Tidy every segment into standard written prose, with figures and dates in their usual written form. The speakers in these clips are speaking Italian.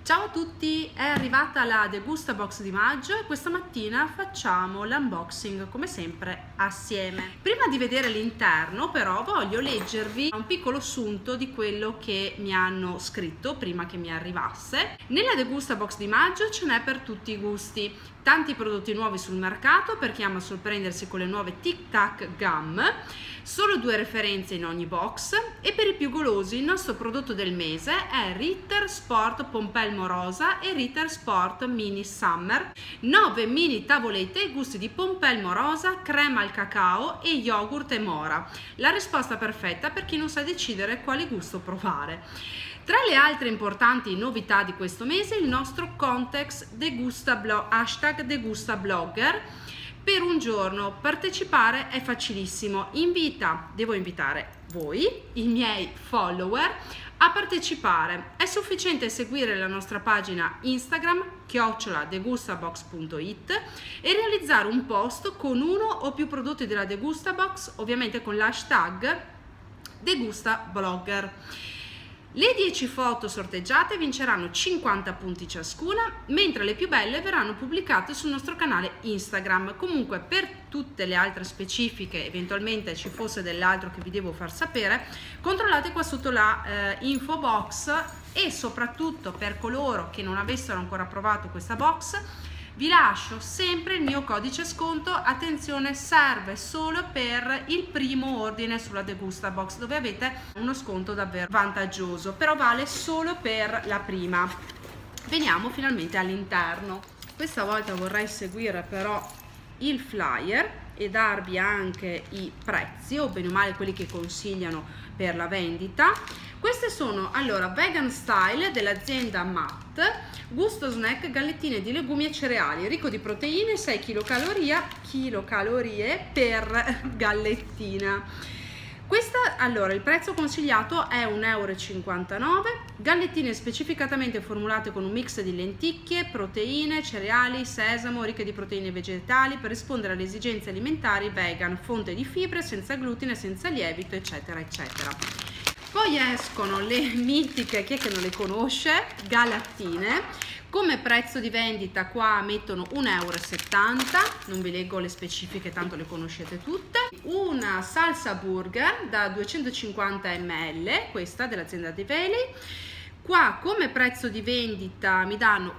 Ciao a tutti, è arrivata la Degustabox di maggio e questa mattina facciamo l'unboxing come sempre assieme. Prima di vedere l'interno però voglio leggervi un piccolo sunto di quello che mi hanno scritto prima che mi arrivasse. Nella Degustabox di maggio ce n'è per tutti i gusti, tanti prodotti nuovi sul mercato per chi ama sorprendersi con le nuove Tic Tac Gum, solo 2 referenze in ogni box e per i più golosi il nostro prodotto del mese è Ritter Sport Pompelmo Rosa e Ritter Sport Mini Summer, 9 mini tavolette ai gusti di pompelmo rosa, crema al cacao e yogurt e mora, la risposta perfetta per chi non sa decidere quale gusto provare. Tra le altre importanti novità di questo mese il nostro context #DegustaBlogger. Per un giorno partecipare è facilissimo, devo invitare voi, i miei follower, a partecipare. È sufficiente seguire la nostra pagina Instagram @degustabox.it e realizzare un post con uno o più prodotti della Degustabox, ovviamente con l'hashtag Degustablogger. Le 10 foto sorteggiate vinceranno 50 punti ciascuna, mentre le più belle verranno pubblicate sul nostro canale Instagram. Comunque per tutte le altre specifiche, eventualmente ci fosse dell'altro che vi devo far sapere, controllate qua sotto la info box e soprattutto per coloro che non avessero ancora provato questa box vi lascio sempre il mio codice sconto. Attenzione, serve solo per il primo ordine sulla Degustabox, dove avete uno sconto davvero vantaggioso, però vale solo per la prima. Veniamo finalmente all'interno. Questa volta vorrei seguire però il flyer e darvi anche i prezzi, o bene o male quelli che consigliano per la vendita. Queste sono allora Vegan Style dell'azienda Matt, gusto snack, gallettine di legumi e cereali, ricco di proteine, 6 kcal per gallettina. Questa, allora, il prezzo consigliato è 1,59 €, gallettine specificatamente formulate con un mix di lenticchie, proteine, cereali, sesamo, ricche di proteine vegetali per rispondere alle esigenze alimentari vegan, fonte di fibre, senza glutine, senza lievito, eccetera, eccetera. Poi escono le mitiche, chi è che non le conosce, galattine. Come prezzo di vendita qua mettono 1,70 €, non vi leggo le specifiche, tanto le conoscete tutte. Una salsa burger da 250 ml, questa dell'azienda De Veli. Qua come prezzo di vendita mi danno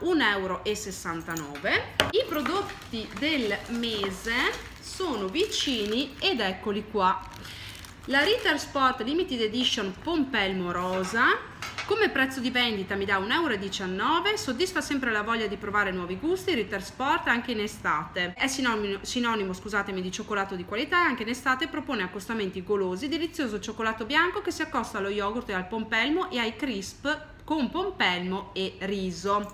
1,69 €. I prodotti del mese sono vicini ed eccoli qua. La Ritter Sport Limited Edition Pompelmo Rosa, come prezzo di vendita mi dà 1,19 €, soddisfa sempre la voglia di provare nuovi gusti. Ritter Sport anche in estate, è sinonimo scusatemi, di cioccolato di qualità e anche in estate propone accostamenti golosi, delizioso cioccolato bianco che si accosta allo yogurt e al pompelmo e ai crisp con pompelmo e riso.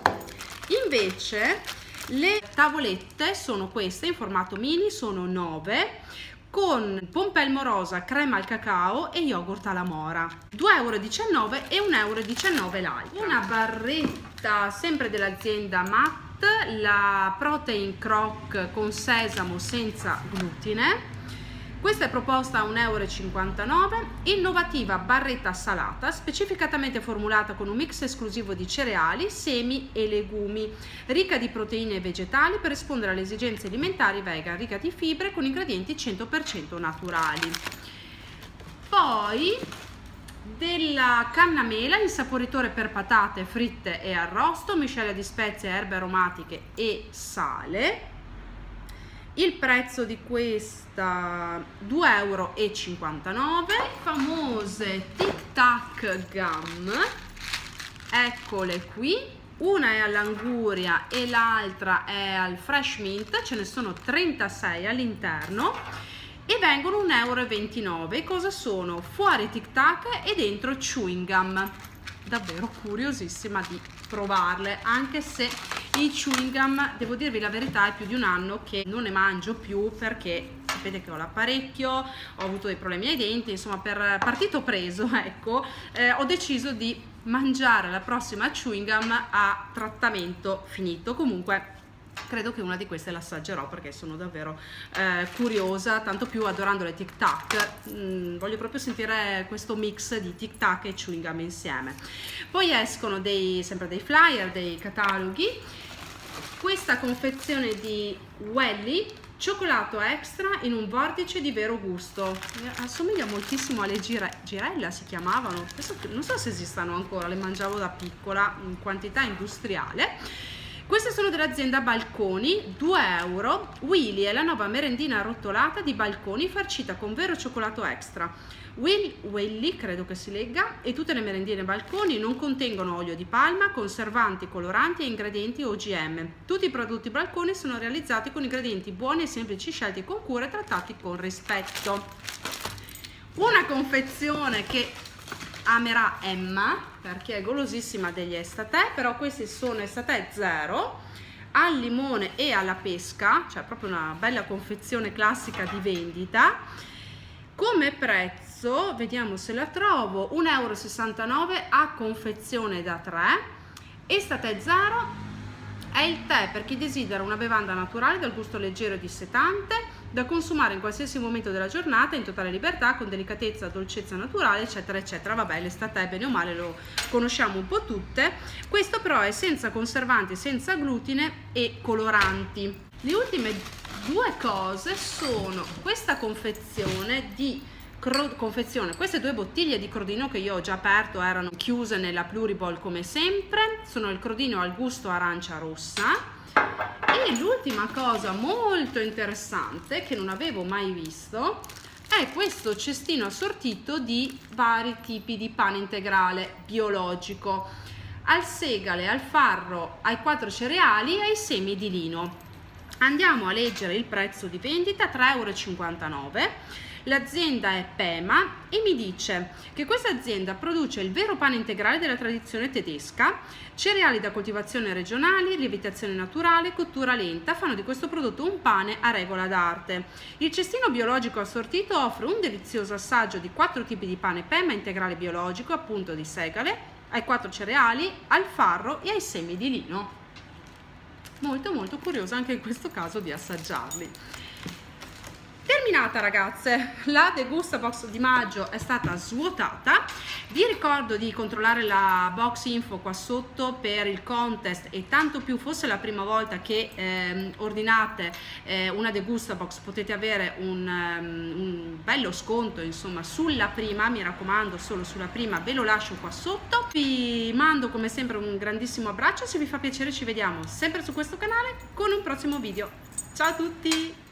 Invece le tavolette sono queste in formato mini, sono 9, con pompelmo rosa, crema al cacao e yogurt alla mora, 2,19 € e 1,19 € l'altra. Una barretta sempre dell'azienda Matt, la Protein Croc con sesamo senza glutine. Questa è proposta a 1,59 €, innovativa barretta salata, specificatamente formulata con un mix esclusivo di cereali, semi e legumi, ricca di proteine vegetali per rispondere alle esigenze alimentari vegan, ricca di fibre con ingredienti 100% naturali. Poi della canna mela, insaporitore per patate fritte e arrosto, miscela di spezie, erbe aromatiche e sale. Il prezzo di questa 2,59 €. Famose Tic Tac Gum, eccole qui, una è all'anguria e l'altra è al fresh mint, ce ne sono 36 all'interno e vengono 1,29 €. Cosa sono? Fuori Tic Tac e dentro chewing gum. Davvero curiosissima di provarle, anche se i chewing gum, devo dirvi la verità, è più di un anno che non ne mangio più perché sapete che ho l'apparecchio, ho avuto dei problemi ai denti, insomma per partito preso, ecco, ho deciso di mangiare la prossima chewing gum a trattamento finito. Comunque credo che una di queste l'assaggerò perché sono davvero curiosa, tanto più adorando le Tic Tac. Voglio proprio sentire questo mix di Tic Tac e chewing gum insieme. Poi escono sempre dei flyer, dei cataloghi. Questa confezione di Welly cioccolato extra in un vortice di vero gusto, assomiglia moltissimo alle girella, si chiamavano, adesso non so se esistano ancora, le mangiavo da piccola in quantità industriale. Queste sono dell'azienda Balconi, 2 euro. Willy è la nuova merendina arrotolata di Balconi farcita con vero cioccolato extra. Welly, credo che si legga, e tutte le merendine Balconi non contengono olio di palma, conservanti, coloranti e ingredienti OGM. Tutti i prodotti Balconi sono realizzati con ingredienti buoni e semplici, scelti con cura e trattati con rispetto. Una confezione che amerà Emma perché è golosissima degli Estate, però questi sono Estate zero al limone e alla pesca, cioè proprio una bella confezione classica di vendita. Come prezzo, vediamo se la trovo, 1,69 euro a confezione da 3. Estate zero è il tè per chi desidera una bevanda naturale dal gusto leggero e dissetante, da consumare in qualsiasi momento della giornata in totale libertà, con delicatezza, dolcezza naturale, eccetera eccetera. Vabbè, l'estate bene o male lo conosciamo un po' tutte. Questo però è senza conservanti, senza glutine e coloranti. Le ultime due cose sono questa confezione queste 2 bottiglie di crodino che io ho già aperto, erano chiuse nella Pluriball come sempre, sono il crodino al gusto arancia rossa. E l'ultima cosa molto interessante che non avevo mai visto è questo cestino assortito di vari tipi di pane integrale biologico, al segale, al farro, ai 4 cereali e ai semi di lino. Andiamo a leggere il prezzo di vendita, 3,59 euro. L'azienda è Pema e mi dice che questa azienda produce il vero pane integrale della tradizione tedesca, cereali da coltivazione regionali, lievitazione naturale, cottura lenta, fanno di questo prodotto un pane a regola d'arte. Il cestino biologico assortito offre un delizioso assaggio di 4 tipi di pane Pema integrale biologico, appunto di segale, ai 4 cereali, al farro e ai semi di lino. Molto molto curiosa anche in questo caso di assaggiarli. Terminata ragazze, la Degusta Box di maggio è stata svuotata. Vi ricordo di controllare la box info qua sotto per il contest, e tanto più fosse la prima volta che ordinate una Degusta Box potete avere un bello sconto insomma sulla prima, mi raccomando solo sulla prima, ve lo lascio qua sotto. Vi mando come sempre un grandissimo abbraccio, se vi fa piacere ci vediamo sempre su questo canale con un prossimo video. Ciao a tutti!